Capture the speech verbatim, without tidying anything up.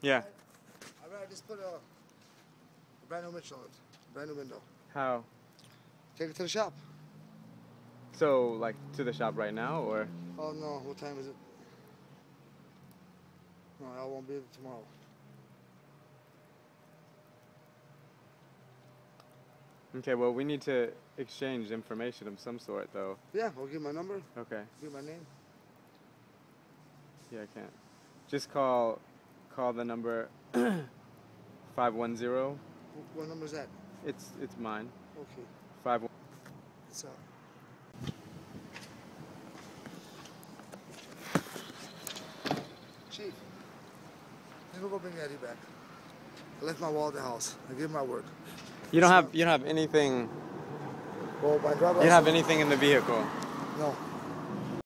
Yeah. I'd rather just put a, a brand new windshield, brand new window. How? Take it to the shop. So, like, to the shop right now, or? Oh no, what time is it? No, I won't be there tomorrow. Okay, well, we need to exchange information of some sort, though. Yeah, I'll give my number. Okay. Give my name. Yeah, I can't. Just call, call the number five one zero. What number is that? It's it's mine. Okay. Five one. So. Chief, I'm gonna go bring Eddie back. I left my wallet at the house. I gave him my word. You don't So- have you don't have anything. Well, my driver. You don't have anything in the vehicle. No.